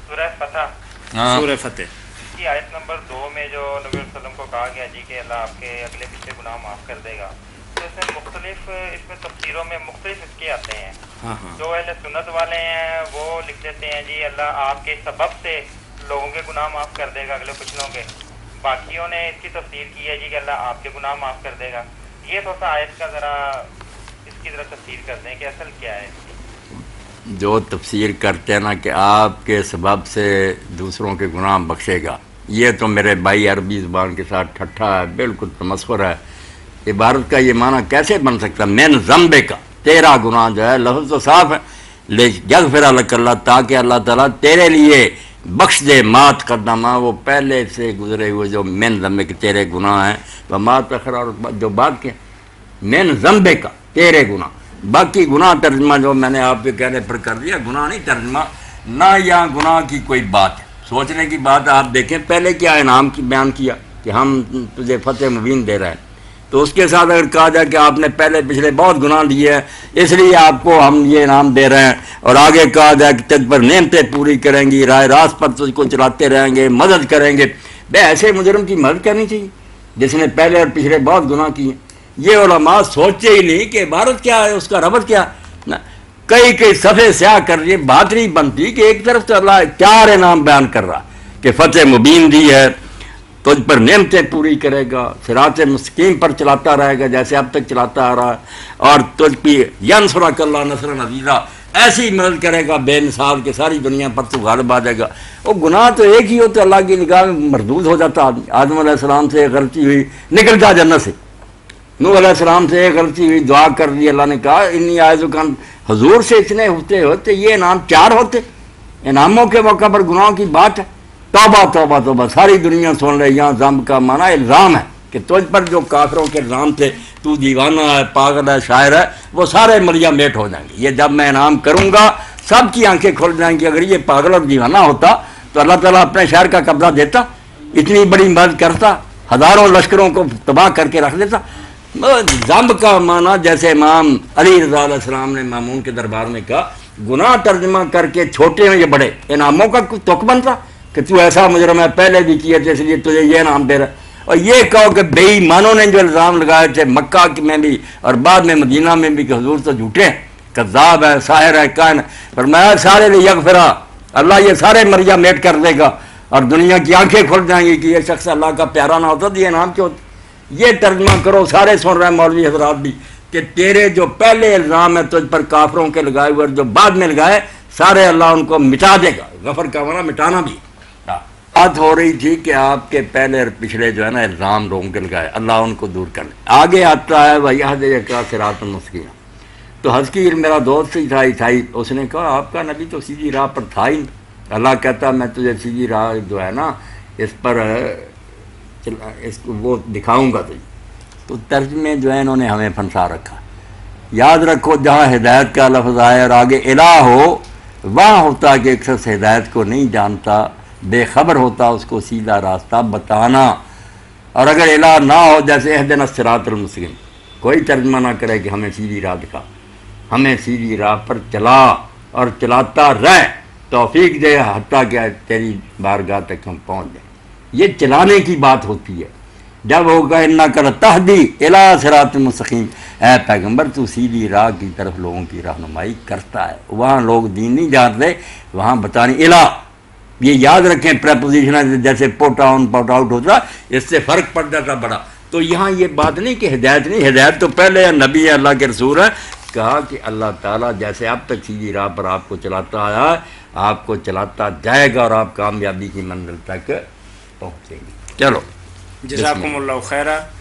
سورہ فتح، سورہ فتح کی آیت نمبر 2 میں جو نبی صلی اللہ علیہ وسلم کو کہا گیا جی کہ اللہ آپ کے اگلے پیچھے گناہ معاف کر دے گا، تو اس میں مختلف اس میں تفسیروں میں مختلف اس کے آتے ہیں. جو اہل سنت والے ہیں وہ لکھ دیتے ہیں جی اللہ آپ کے سبب سے لوگوں کے گناہ معاف کر دے گا اگلے پچھلوں کے. باقیوں نے اس کی تفسیر کی ہے جی کہ اللہ آپ کے گناہ معاف کر دے گا. یہ تھوڑا سا آیت کا ذرا اس کی ذرا تفسیر کر دیں کہ اصل کیا ہے. جو تفسیر کرتے ہیں نا کہ آپ کے سبب سے دوسروں کے گناہ بخشے گا، یہ تو میرے بھائی عربی زبان کے ساتھ ٹھٹھا ہے، بالکل تمسخر ہے. عبارت کا یہ معنی کیسے بن سکتا؟ من ذنبے کا، تیرا گناہ جو ہے، لفظ تو صاف ہے، یغفر لک اللہ، تاکہ اللہ تعالیٰ تیرے لیے بخش دے مات قدمہ، وہ پہلے سے گزرے ہوئے جو من ذنبے کے تیرے گناہ ہیں، وہ مات اخر، اور جو بعد کے من ذنبے کا تیرے گناہ. باقی گناہ ترجمہ جو میں نے آپ کے کہنے پر کر دیا، گناہ نہیں ترجمہ، نہ یہاں گناہ کی کوئی بات ہے. سوچنے کی بات ہے. آپ دیکھیں پہلے کیا انعام کی بیان کیا کہ ہم تجھے فتح مبین دے رہے ہیں، تو اس کے ساتھ اگر کہا جائے کہ آپ نے پہلے پچھلے بہت گناہ لیے ہیں اس لیے آپ کو ہم یہ انعام دے رہے ہیں، اور آگے کہا جائے کہ تجھ پر نعمتیں پوری کریں گی، راہ راست پر تجھ کو چلاتے رہیں گے، مدد کریں گے. بے ایسے مجرم کی مدد کرنی چاہیے جس نے پہلے اور پچھلے بہت گناہ کیے. یہ علماء سوچے ہی نہیں کہ عبارت کیا ہے، اس کا ربط کیا. کئی صفحے سیاہ کر رہی، بات نہیں بنتی کہ ایک طرف تو اللہ 4 انعام بیان کر رہا کہ فتح مبین دی ہے، تجھ پر نعمتیں پوری کرے گا، صراط مستقیم پر چلاتا رہے گا جیسے اب تک چلاتا آ رہا ہے، اور تجھ پہ ینصرک اللہ نصرا عزیزا، ایسی مدد کرے گا بے مثال کہ ساری دنیا پر تو غالب آ جائے گا. وہ گناہ تو ایک ہی ہو تو اللہ کی نگاہ میں مردود ہو جاتا آدمی. آدم علیہ السلام سے ایک غلطی ہوئی، نکل جا جنت سے. نوح علیہ السلام سے ایک غلطی ہوئی، دعا کر دی، اللہ نے کہا انی اعوذ، حضور سے اتنے ہوتے یہ انعام 4 ہوتے. انعاموں کے موقع پر گناہوں کی بات ہے. توبہ توبہ توبہ، ساری دنیا سن رہے. یہاں ذنب کا معنی الزام ہے کہ تجھ پر جو کافروں کے الزام تھے، تو دیوانہ ہے، پاگل ہے، شاعر ہے، وہ سارے مریا میٹ ہو جائیں گے. یہ جب میں انعام کروں گا سب کی آنکھیں کھل جائیں گی. اگر یہ پاگل اور دیوانہ ہوتا تو اللہ تعالیٰ اپنے شہر کا قبضہ دیتا، اتنی بڑی مدد کرتا، ہزاروں لشکروں کو تباہ کر کے رکھ دیتا. ذنب کا معنی جیسے امام علی رضا علیہ السلام نے مامون کے دربار میں کہا، گناہ ترجمہ کر کے چھوٹے ہیں یہ بڑے، انعاموں کا کوئی تک بنتا کہ تو ایسا مجرم ہے، پہلے بھی کیے تھے اس لیے تجھے یہ انعام دے رہا. اور یہ کہو کہ بے ایمانوں نے جو الزام لگائے تھے مکہ میں بھی اور بعد میں مدینہ میں بھی کہ حضور تو جھوٹے ہیں، کذاب ہے، ساحر ہے، کائن ہے، فرمایا سارے لیے یغفرا، اللہ یہ سارے مریا میٹ کر دے گا اور دنیا کی آنکھیں کھل جائیں گی کہ یہ شخص اللہ کا پیارا نہ ہوتا تو یہ انعام کیوں ہوتا. یہ ترجمہ کرو، سارے سن رہے ہیں مولوی حضرات بھی، کہ تیرے جو پہلے الزام ہے تجھ پر کافروں کے لگائے ہوئے، جو بعد میں لگائے، سارے اللہ ان کو مٹا دے گا. غفر کا معنی مٹانا بھی. بات ہو رہی تھی کہ آپ کے پہلے اور پچھلے جو ہے نا الزام لوگوں کے لگائے، اللہ ان کو دور کر لے. آگے آتا ہے وَيَهْدِيَكَ صِرَاطً مُسْتَقِيمًا. تو حزقیل میرا دوست ہی تھا عیسائی، اس نے کہا آپ کا نبی تو سیدھی راہ پر تھا ہی. اللہ کہتا میں تجھے سیدھی راہ جو ہے نا اس پر اس کو وہ دکھاؤں گا تجھے. تو ترجمے جو ہے انہوں نے ہمیں پھنسا رکھا. یاد رکھو جہاں ہدایت کا لفظ آئے اور آگے الہ ہو، وہاں ہوتا کہ ایک شخص ہدایت کو نہیں جانتا، بے خبر ہوتا، اس کو سیدھا راستہ بتانا. اور اگر الہ نہ ہو جیسے اہدنا الصراط المستقیم، کوئی ترجمہ نہ کرے کہ ہمیں سیدھی راہ دکھا، ہمیں سیدھی راہ پر چلا اور چلاتا رہ، توفیق دے حتیٰ کہ تیری بارگاہ تک ہم پہنچ جائیں. یہ چلانے کی بات ہوتی ہے. جب ہوگا انک لتہدی الی صراط مستقیم، اے پیغمبر تو سیدھی راہ کی طرف لوگوں کی رہنمائی کرتا ہے. وہاں لوگ دین نہیں جانتے، وہاں بتانی الہ. یہ یاد رکھیں پریپوزیشن جیسے پوٹ آن پوٹ آؤٹ ہوتا، اس سے فرق پڑ جاتا بڑا. تو یہاں یہ بات نہیں کہ ہدایت نہیں، ہدایت تو پہلے نبی ہے، اللہ کے رسول ہے. کہا کہ اللہ تعالیٰ جیسے اب تک سیدھی راہ پر آپ کو چلاتا آیا ہے، آپ کو چلاتا جائے گا اور آپ کامیابی کی منزل تک پہنچیں گے. چلو جزاکم اللہ خیرہ.